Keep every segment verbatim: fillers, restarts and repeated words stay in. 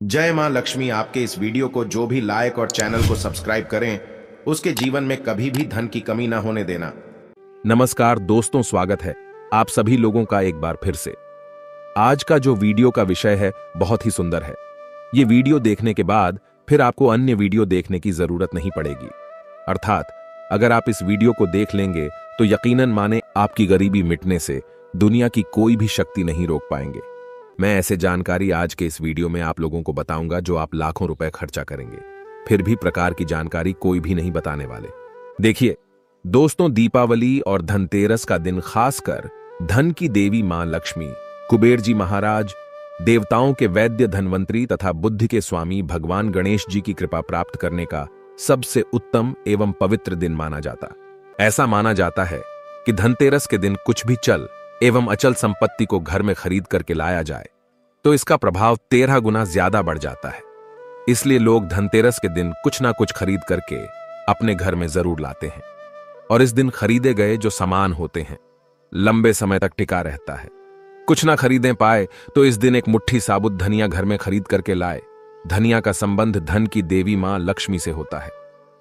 जय मां लक्ष्मी। आपके इस वीडियो को जो भी लाइक और चैनल को सब्सक्राइब करें, उसके जीवन में कभी भी धन की कमी ना होने देना। नमस्कार दोस्तों, स्वागत है आप सभी लोगों का एक बार फिर से। आज का जो वीडियो का विषय है बहुत ही सुंदर है। ये वीडियो देखने के बाद फिर आपको अन्य वीडियो देखने की जरूरत नहीं पड़ेगी। अर्थात अगर आप इस वीडियो को देख लेंगे तो यकीनन माने आपकी गरीबी मिटने से दुनिया की कोई भी शक्ति नहीं रोक पाएंगे। मैं ऐसे जानकारी आज के इस वीडियो में आप लोगों को बताऊंगा जो आप लाखों रुपए खर्चा करेंगे, फिर भी प्रकार की जानकारी कोई भी नहीं बताने वाले। देखिए दोस्तों, दीपावली और धनतेरस का दिन खासकर धन की देवी मां लक्ष्मी, कुबेर जी महाराज, देवताओं के वैद्य धनवंतरी तथा बुद्धि के स्वामी भगवान गणेश जी की कृपा प्राप्त करने का सबसे उत्तम एवं पवित्र दिन माना जाता। ऐसा माना जाता है कि धनतेरस के दिन कुछ भी चल एवं अचल संपत्ति को घर में खरीद करके लाया जाए तो इसका प्रभाव तेरह गुना ज्यादा बढ़ जाता है। इसलिए लोग धनतेरस के दिन कुछ ना कुछ खरीद करके अपने घर में जरूर लाते हैं और इस दिन खरीदे गए जो सामान होते हैं लंबे समय तक टिका रहता है। कुछ ना खरीदें पाए तो इस दिन एक मुट्ठी साबुत धनिया घर में खरीद करके लाए। धनिया का संबंध धन की देवी मां लक्ष्मी से होता है।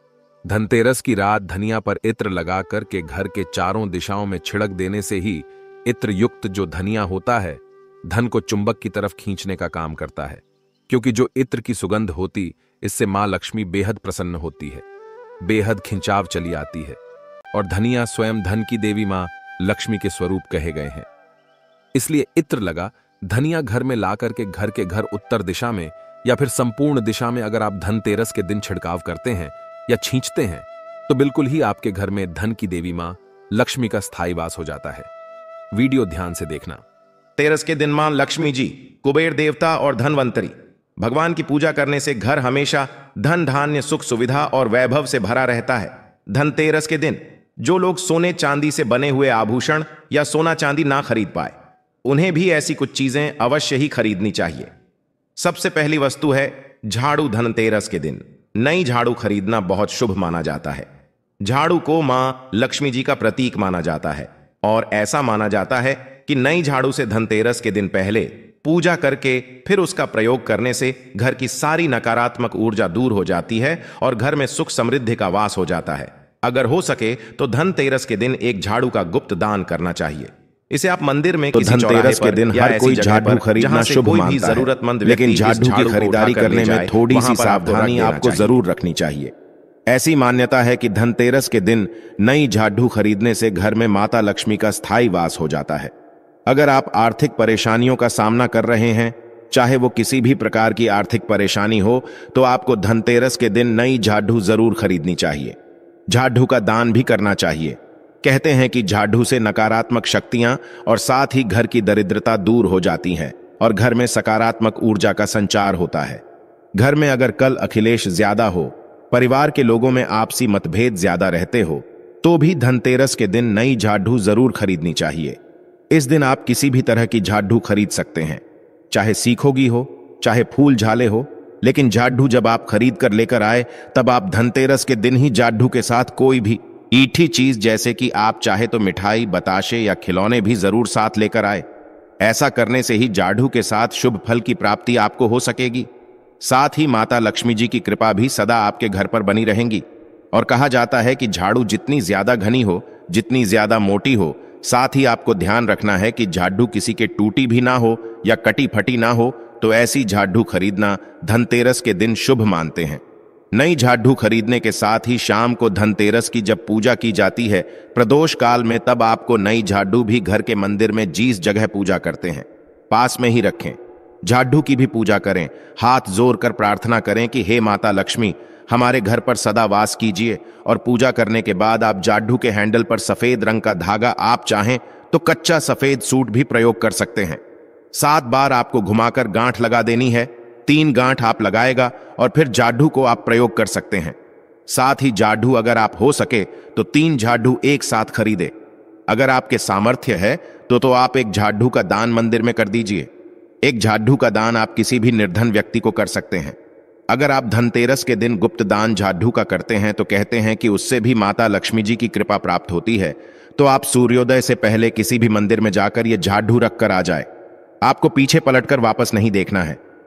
धनतेरस की रात धनिया पर इत्र लगा करके घर के चारों दिशाओं में छिड़क देने से ही इत्र युक्त जो धनिया होता है धन को चुंबक की तरफ खींचने का काम करता है, क्योंकि जो इत्र की सुगंध होती इससे मां लक्ष्मी बेहद प्रसन्न होती है, बेहद खिंचाव चली आती है और धनिया स्वयं धन की देवी मां लक्ष्मी के स्वरूप कहे गए हैं। इसलिए इत्र लगा धनिया घर में ला करके घर के घर उत्तर दिशा में या फिर संपूर्ण दिशा में अगर आप धनतेरस के दिन छिड़काव करते हैं या छींचते हैं तो बिल्कुल ही आपके घर में धन की देवी मां लक्ष्मी का स्थायी वास हो जाता है। वीडियो ध्यान से देखना। तेरस के दिन मां लक्ष्मी जी, कुबेर देवता और धनवंतरी भगवान की पूजा करने से घर हमेशा धन धान्य सुख सुविधा और वैभव से भरा रहता है। धनतेरस के दिन जो लोग सोने चांदी से बने हुए आभूषण या सोना चांदी ना खरीद पाए, उन्हें भी ऐसी कुछ चीजें अवश्य ही खरीदनी चाहिए। सबसे पहली वस्तु है झाड़ू। धनतेरस के दिन नई झाड़ू खरीदना बहुत शुभ माना जाता है। झाड़ू को मां लक्ष्मी जी का प्रतीक माना जाता है और ऐसा माना जाता है कि नई झाड़ू से धनतेरस के दिन पहले पूजा करके फिर उसका प्रयोग करने से घर की सारी नकारात्मक ऊर्जा दूर हो जाती है और घर में सुख समृद्धि का वास हो जाता है। अगर हो सके तो धनतेरस के दिन एक झाड़ू का गुप्त दान करना चाहिए। इसे आप मंदिर में तो किसी धनतेरस के दिन हर कोई झाड़ू खरीदना शुभ मानता है, जरूरतमंद लेकिन झाड़ू की खरीदारी करने में थोड़ी सी सावधानी आपको जरूर रखनी चाहिए। ऐसी मान्यता है कि धनतेरस के दिन नई झाड़ू खरीदने से घर में माता लक्ष्मी का स्थायी वास हो जाता है। अगर आप आर्थिक परेशानियों का सामना कर रहे हैं, चाहे वो किसी भी प्रकार की आर्थिक परेशानी हो, तो आपको धनतेरस के दिन नई झाड़ू जरूर खरीदनी चाहिए। झाड़ू का दान भी करना चाहिए। कहते हैं कि झाड़ू से नकारात्मक शक्तियां और साथ ही घर की दरिद्रता दूर हो जाती हैं और घर में सकारात्मक ऊर्जा का संचार होता है। घर में अगर कल अखिलेश ज्यादा हो, परिवार के लोगों में आपसी मतभेद ज्यादा रहते हो, तो भी धनतेरस के दिन नई झाड़ू जरूर खरीदनी चाहिए। इस दिन आप किसी भी तरह की झाड़ू खरीद सकते हैं, चाहे सीखोगी हो, चाहे फूल झाले हो, लेकिन झाड़ू जब आप खरीद कर लेकर आए तब आप धनतेरस के दिन ही झाड़ू के साथ कोई भी ईठी चीज जैसे कि आप चाहे तो मिठाई, बताशे या खिलौने भी जरूर साथ लेकर आए। ऐसा करने से ही झाड़ू के साथ शुभ फल की प्राप्ति आपको हो सकेगी। साथ ही माता लक्ष्मी जी की कृपा भी सदा आपके घर पर बनी रहेंगी। और कहा जाता है कि झाड़ू जितनी ज्यादा घनी हो, जितनी ज्यादा मोटी हो, साथ ही आपको ध्यान रखना है कि झाड़ू किसी के टूटी भी ना हो या कटी फटी ना हो, तो ऐसी झाड़ू खरीदना धनतेरस के दिन शुभ मानते हैं। नई झाड़ू खरीदने के साथ ही शाम को धनतेरस की जब पूजा की जाती है प्रदोष काल में, तब आपको नई झाड़ू भी घर के मंदिर में जिस जगह पूजा करते हैं पास में ही रखें। झाड़ू की भी पूजा करें, हाथ जोड़ कर प्रार्थना करें कि हे माता लक्ष्मी, हमारे घर पर सदा वास कीजिए। और पूजा करने के बाद आप झाड़ू के हैंडल पर सफेद रंग का धागा, आप चाहें तो कच्चा सफेद सूट भी प्रयोग कर सकते हैं। सात बार आपको घुमाकर गांठ लगा देनी है। तीन गांठ आप लगाएगा और फिर झाड़ू को आप प्रयोग कर सकते हैं। साथ ही झाड़ू अगर आप हो सके तो तीन झाड़ू एक साथ खरीदे। अगर आपके सामर्थ्य है तो तो आप एक झाड़ू का दान मंदिर में कर दीजिए। एक झाड़ू का दान आप किसी भी निर्धन व्यक्ति को कर सकते हैं। अगर आप धनतेरस के दिन गुप्त दान झाड़ू का करते हैं तो कहते हैं कि उससे भी माता लक्ष्मी जी की कृपा प्राप्त होती है। तो आप सूर्योदय से पहले किसी भी मंदिर में जाकर यह झाड़ू रख कर आ जाए। आपको पीछे पलटकर वापस नहीं देखना है।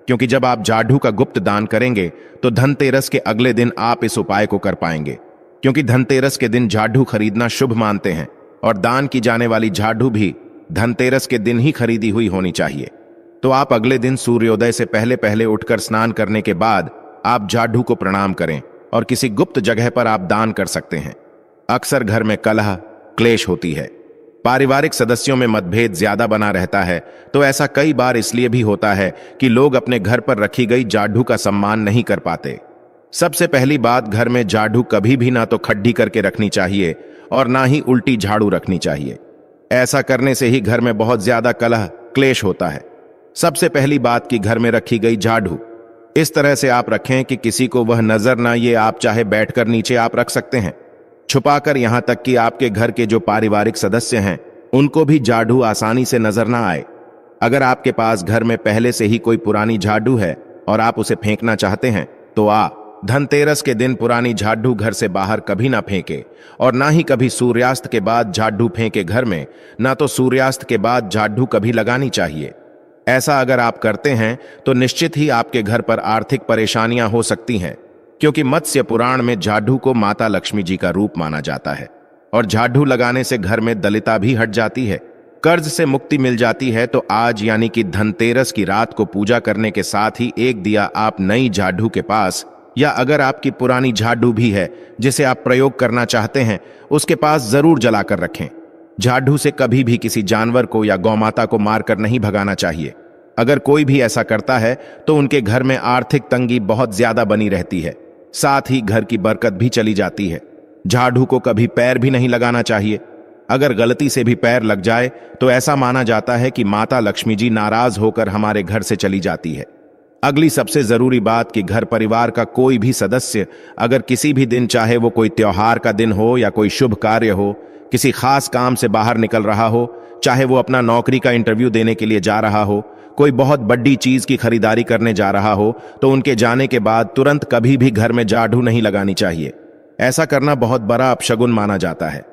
क्योंकि जब आप झाड़ू का गुप्त दान करेंगे तो धनतेरस के अगले दिन आप इस उपाय को कर पाएंगे, क्योंकि धनतेरस के दिन झाड़ू खरीदना शुभ मानते हैं और दान की जाने वाली झाड़ू भी धनतेरस के दिन ही खरीदी हुई होनी चाहिए। तो आप अगले दिन सूर्योदय से पहले पहले उठकर स्नान करने के बाद आप झाड़ू को प्रणाम करें और किसी गुप्त जगह पर आप दान कर सकते हैं। अक्सर घर में कलह क्लेश होती है, पारिवारिक सदस्यों में मतभेद ज्यादा बना रहता है, तो ऐसा कई बार इसलिए भी होता है कि लोग अपने घर पर रखी गई झाड़ू का सम्मान नहीं कर पाते। सबसे पहली बात, घर में झाड़ू कभी भी ना तो खड्डी करके रखनी चाहिए और ना ही उल्टी झाड़ू रखनी चाहिए। ऐसा करने से ही घर में बहुत ज्यादा कलह क्लेश होता है। सबसे पहली बात कि घर में रखी गई झाड़ू इस तरह से आप रखें कि किसी को वह नजर ना आए। आप चाहे बैठकर नीचे आप रख सकते हैं, छुपाकर, यहां तक कि आपके घर के जो पारिवारिक सदस्य हैं उनको भी झाड़ू आसानी से नजर ना आए। अगर आपके पास घर में पहले से ही कोई पुरानी झाड़ू है और आप उसे फेंकना चाहते हैं तो आप धनतेरस के दिन पुरानी झाड़ू घर से बाहर कभी ना फेंके और ना ही कभी सूर्यास्त के बाद झाड़ू फेंके घर में, ना तो सूर्यास्त के बाद झाड़ू कभी लगानी चाहिए। ऐसा अगर आप करते हैं तो निश्चित ही आपके घर पर आर्थिक परेशानियां हो सकती हैं, क्योंकि मत्स्य पुराण में झाड़ू को माता लक्ष्मी जी का रूप माना जाता है और झाड़ू लगाने से घर में दलिता भी हट जाती है, कर्ज से मुक्ति मिल जाती है। तो आज यानी कि धनतेरस की रात को पूजा करने के साथ ही एक दिया आप नई झाड़ू के पास, या अगर आपकी पुरानी झाड़ू भी है जिसे आप प्रयोग करना चाहते हैं, उसके पास जरूर जलाकर रखें। झाड़ू से कभी भी किसी जानवर को या गौमाता को मारकर नहीं भगाना चाहिए। अगर कोई भी ऐसा करता है तो उनके घर में आर्थिक तंगी बहुत ज्यादा बनी रहती है, साथ ही घर की बरकत भी चली जाती है। झाड़ू को कभी पैर भी नहीं लगाना चाहिए। अगर गलती से भी पैर लग जाए तो ऐसा माना जाता है कि माता लक्ष्मी जी नाराज होकर हमारे घर से चली जाती है। अगली सबसे जरूरी बात कि घर परिवार का कोई भी सदस्य अगर किसी भी दिन, चाहे वो कोई त्योहार का दिन हो या कोई शुभ कार्य हो, किसी खास काम से बाहर निकल रहा हो, चाहे वो अपना नौकरी का इंटरव्यू देने के लिए जा रहा हो, कोई बहुत बड़ी चीज की खरीदारी करने जा रहा हो, तो उनके जाने के बाद तुरंत कभी भी घर में झाड़ू नहीं लगानी चाहिए। ऐसा करना बहुत बड़ा अपशगुन माना जाता है।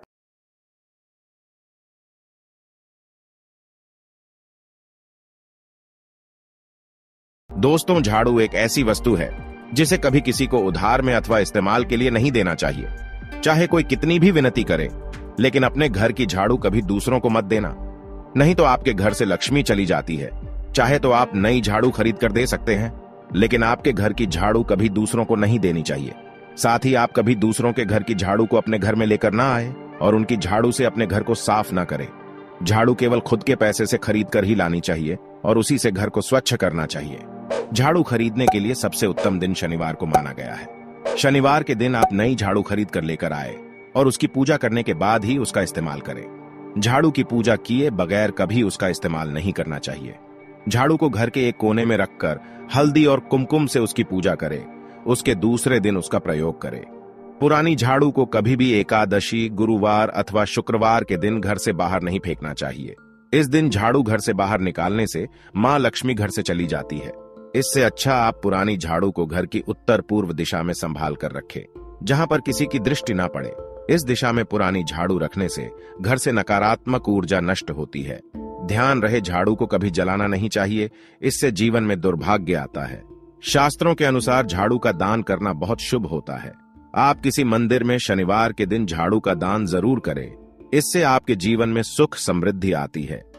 दोस्तों, झाड़ू एक ऐसी वस्तु है जिसे कभी किसी को उधार में अथवा इस्तेमाल के लिए नहीं देना चाहिए। चाहे कोई कितनी भी विनती करे, लेकिन अपने घर की झाड़ू कभी दूसरों को मत देना, नहीं तो आपके घर से लक्ष्मी चली जाती है। चाहे तो आप नई झाड़ू खरीद कर दे सकते हैं, लेकिन आपके घर की झाड़ू कभी दूसरों को नहीं देनी चाहिए। साथ ही आप कभी दूसरों के घर की झाड़ू को अपने घर में लेकर ना आए और उनकी झाड़ू से अपने घर को साफ ना करें। झाड़ू केवल खुद के पैसे से खरीद कर ही लानी चाहिए और उसी से घर को स्वच्छ करना चाहिए। झाड़ू खरीदने के लिए सबसे उत्तम दिन शनिवार को माना गया है। शनिवार के दिन आप नई झाड़ू खरीद कर लेकर आए और उसकी पूजा करने के बाद ही उसका इस्तेमाल करें। झाड़ू की पूजा किए बगैर कभी उसका इस्तेमाल नहीं करना चाहिए। झाड़ू को घर के एक कोने में रखकर हल्दी और कुमकुम से उसकी पूजा करें। उसके दूसरे दिन उसका प्रयोग करें। पुरानी झाड़ू को कभी भी एकादशी, गुरुवार अथवा शुक्रवार के दिन घर से बाहर नहीं फेंकना चाहिए। इस दिन झाड़ू घर से बाहर निकालने से मां लक्ष्मी घर से चली जाती है। इससे अच्छा आप पुरानी झाड़ू को घर की उत्तर पूर्व दिशा में संभाल कर रखें, जहां पर किसी की दृष्टि ना पड़े। इस दिशा में पुरानी झाड़ू रखने से घर से नकारात्मक ऊर्जा नष्ट होती है। ध्यान रहे, झाड़ू को कभी जलाना नहीं चाहिए, इससे जीवन में दुर्भाग्य आता है। शास्त्रों के अनुसार झाड़ू का दान करना बहुत शुभ होता है। आप किसी मंदिर में शनिवार के दिन झाड़ू का दान जरूर करें, इससे आपके जीवन में सुख समृद्धि आती है।